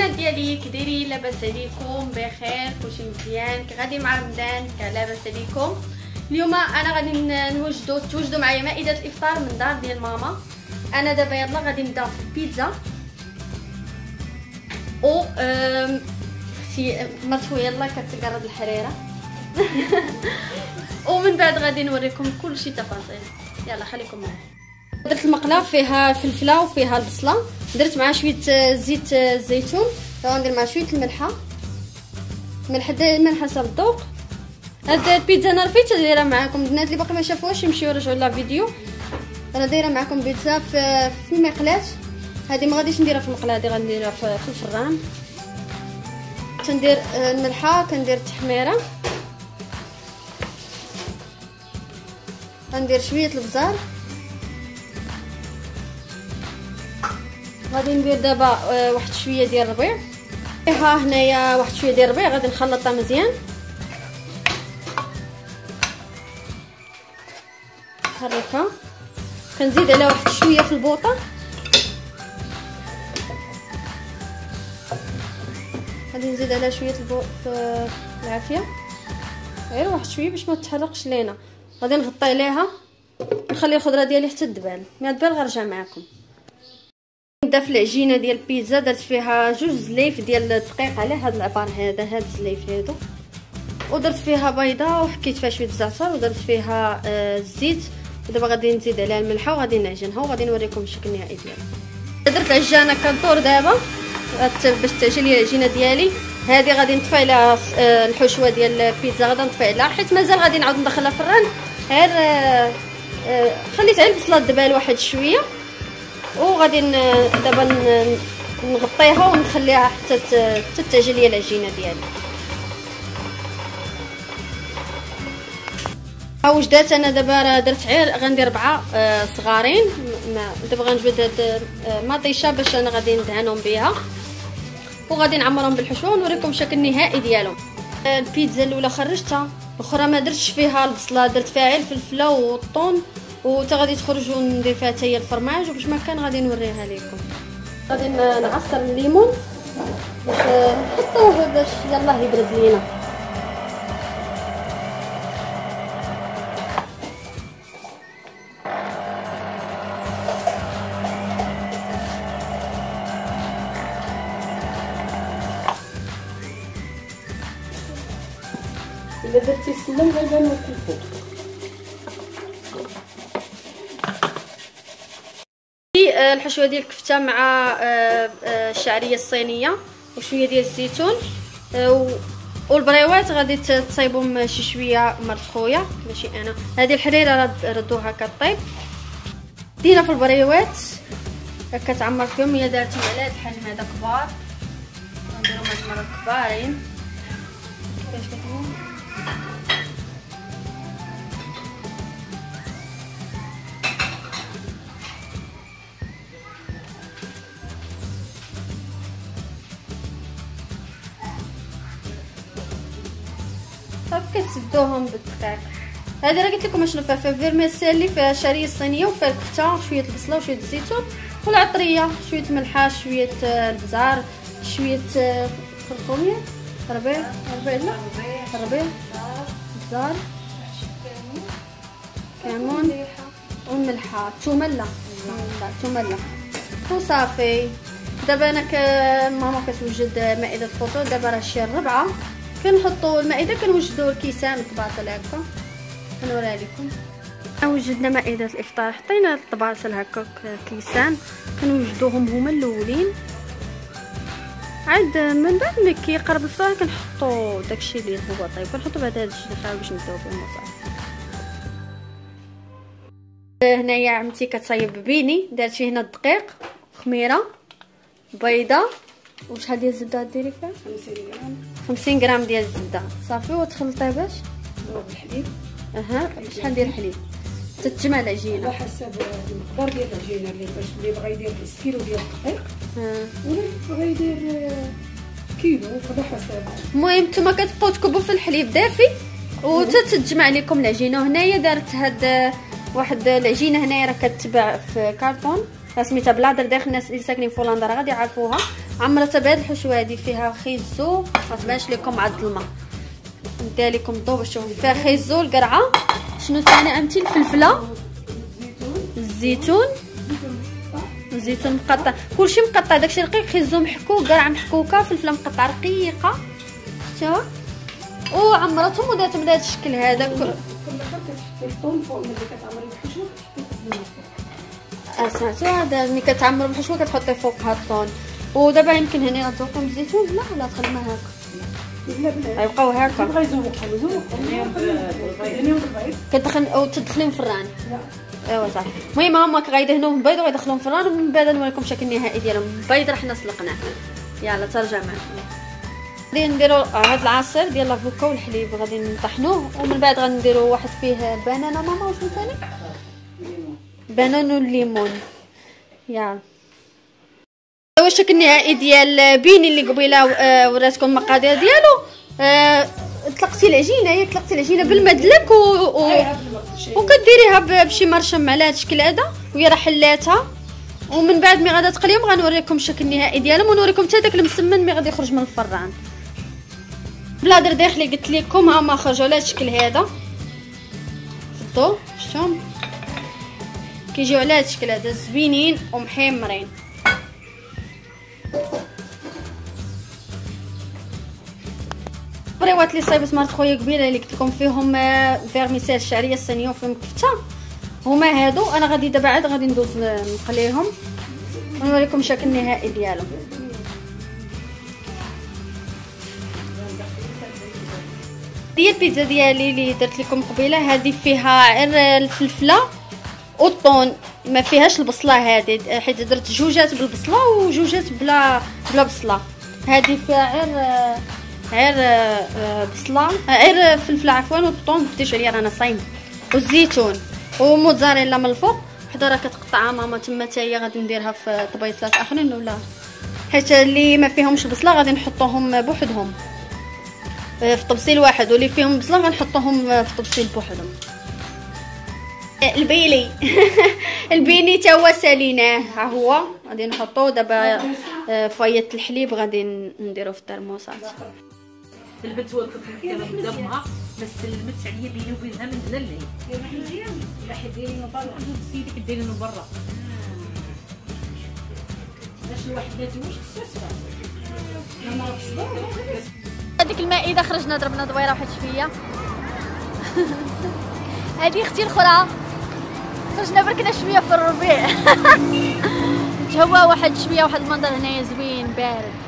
البنات ديالي كي دايرين؟ لاباس عليكم؟ بخير؟ كلشي مزيان؟ كي غادي مع رمضان؟ لاباس عليكم؟ اليوم انا غادي توجدوا معايا مائده الافطار من دار ديال ماما. انا دابا يلا غادي نبدا في البيتزا او اختي مرتو يلا كتقرد الحريره ومن بعد غادي نوريكم كلشي تفاصيل. يلا خليكم معايا. درت المقله فيها فلفله وفيها البصله، درت معها شويه زيت الزيتون، غندير معها شويه الملحه من حسب الذوق. هاد البيتزا انا رفيت دايره معكم البنات اللي باقي ما شافوهاش يمشيو يرجعوا لا فيديو. انا دايره معكم بيتزا في المقلاه. هذه ما غاديش نديرها في المقله، هذه غنديرها في الفران. تندير الملحه، كندير التحميره، غندير شويه البزار. غادي ندير دابا واحد شويه ديال الربيع. ها هنايا واحد شويه ديال الربيع غادي نخلطها مزيان. نحركها، كنزيد عليها واحد شويه في البوطه. غادي نزيد عليها شويه في العافيه، غير واحد شويه باش ما تحرقش لينا. غادي نغطي عليها نخلي الخضره ديالي حتى تدبال. ملي تدبال غنرجع معكم. نبدا في العجينه ديال البيتزا. درت فيها 2 زليف ديال الدقيق على هذا العبار هذا، هاد الزليف هادو، ودرت فيها بيضه وحكيت فيها شويه الزعتر، ودرت فيها الزيت. ودابا غادي نزيد عليها الملحه وغادي نعجنها وغادي نوريكم الشكل النهائي ديالها. درت العجانه كدور دابا باش تعجن لي العجينه ديالي. هذه غادي نطفي عليها الحشوه ديال البيتزا، غادي نطفي عليها حيت مازال غادي نعاود ندخلها في الفران. غير خليت على البصله تدبال واحد شويه، وغادي دابا نغطيها ونخليها حتى تعجن لي العجينه ديالي. ها وجدات. انا دابا درت غير غندير 4 صغارين. دابا غنجبد هاد مطيشه باش انا غادي ندهنهم بها وغادي نعمرهم بالحشوه ونوريكم الشكل النهائي ديالهم. البيتزا الاولى خرجتها، الاخرى ما درتش فيها البصله، درت فيها غير الفلفله والطون، وتا غادي تخرج وندير فيها حتى هي الفرماج. وباش ما كان غادي نوريها لكم. غادي نعصر الليمون باش نحطوه باش يلاه يبرد لينا. إلا درتي السلم غيبان لك الفوق. الحشوه ديال الكفته مع الشعريه الصينيه وشويه ديال الزيتون والبريوات غادي تصايبهم شي شويه مرت خويا ماشي انا. هذه الحريره ردوها كطيب، دينا في البريوات كتعمر فيهم. هي دارت معلات بحال هذا كبار، نديرهم هاد المره كبارين كيفاش كتكون. كتسدوهم بالدقيق. هذه راه قلت لكم شنو فيها فيرميسيلي، فيها شعريه الصينيه وفيها الكفته وشويه البصله وشويه الزيتون والعطريه، شويه ملحه، شويه البزار، شويه خرقوميه، ربيع بزار، كمون والملحه، تومله وصافي. دابا انا ماما كتوجد مائده الفطور. دابا راه شي 4 كنحطوا المائده، كنوجدوا الكيسان الطباطل هكا كنوريها لكم. وجدنا مائده الافطار، حطينا الطباطل هكا كيسان كنوجدوهم هما الاولين. عاد من بعد ملي كيقرب الفطور كنحطوا داكشي اللي هو طيب، كنحطوا بعد هاد الشيء اللي باش نبداو به المصايب. هنايا عمتي كتصايب بيني، دارت فيه هنا الدقيق، خميره، بيضه وشحال ديال الزبده غديري فيها؟ 50 غرام. 50 غرام ديال الزبده صافي. وتخلطيه باش ضرب الحليب. شحال ديال الحليب؟ تتجمع العجينه على حسب المقدار ديال العجينه. اللي بغى يدير نص كيلو ديال الدقيق ولا بغى يدير كيلو على حسب. المهم نتوما كتبقاو تكبوا في الحليب دافي وتتجمع لكم العجينه. وهنايا دارت هاد واحد العجينه هنايا راه كتباع في كارطون، سميتها بلا درداخ. الناس اللي ساكنين في هولندا راه غادي يعرفوها. عمرتها بهاد الحشوه هادي، فيها خيزو، ما تبانش لكم مع الظلمه، ندير لكم الضوء باش تشوفوا. فيها خيزو، القرعه، شنو ثاني امتي، الفلفله، الزيتون، الزيتون مقطع، كلشي مقطع، داكشي رقيق، خيزو محكوك، قرعه محكوكه، فلفله مقطعه رقيقه، شتوها، وعمرتهم وداتهم بهذا الشكل هذا. كل الطون فوق ملي كتعمري الحشوه سمعتوا هذا ملي كتعمروا بالحشوه كتحطي فوقها الطون. ودابا يمكن هنا تذوقوا الزيتون، لا تخدمها هكا، لا بلا غيبقاو هكا، بغا يزوقها كتدخل او تدخليهم في الران. ايوا صافي. المهم هما غيدهنوهم بيض وغيدخلوهم في الران، ومن بعد نوريكم الشكل النهائي ديالهم. البيض راه حنا سلقناه. يلا ترجع معنا. غادي نديرو هاد العصير ديال لافوكا والحليب، غادي نطحنوه، ومن بعد غنديرو واحد فيه بنانه ماما، وشنو ثاني، بنان والليمون. يلا هو الشكل النهائي ديال بيني اللي قبيله وراتكم المقادير ديالو. طلقتي العجينه، هي طلقتي العجينه بالمدلك وكديريها بشي مرشم على هذا الشكل هذا، وهي راه حلاتها. ومن بعد مي غادا تقليهم غنوريكم الشكل النهائي ديالهم، ونوريكم حتى داك المسمن مي غادي يخرج من الفران. بلا درداخ اللي قلت لكم هما خرجوا على هذا الشكل هذا في الضوء، شفتهم كيجيو على هذا الشكل هذا زوينين ومحمرين. بريوات لي صايبت مرت خويا قبيله اللي قلت لكم فيهم فيرميسيل الشعريه الصينيه وفيهم كفته، هما هادو. انا غادي دابا عاد غادي ندوز نقليهم ونوريكم الشكل النهائي ديالهم. ديال البيتزا ديالي اللي درت لكم قبيله، هذه فيها غير الفلفله والطون، ما فيهاش البصله هذه، حيت درت جوجات بالبصله وجوجات بلا بصله. هذه فيها غير بصله، غير فلفله عفوا، والطون بديش عليا رانا صايم، والزيتون وموتزاريلا من الفوق. حدا راه كتقطعها ماما تما، حتى هي غادي نديرها في طبيصات اخرين، ولا حيت اللي ما فيهمش بصله غادي نحطوهم بوحدهم في طبسيل واحد، واللي فيهم بصله غنحطوهم في طبسيل بوحدهم. البيلي البيني تا هو ساليناه، ها هو غادي نحطوه دابا فايت الحليب غادي نديروه في الترموسات. البنت واقفه قدامها بس سلمت عليا بيني وبينها من هنا لهنا. يا مزيان راح ديري من برا، سيدك ديري من برا باش الواحد ما يتوش السوسه. هذيك المائده خرجنا ضربنا دويره واحد شويه. هذه اختي الاخرى خرجنا بركنا شويه في الربيع. تهوى واحد شويه، واحد المنظر هنايا زوين بارد.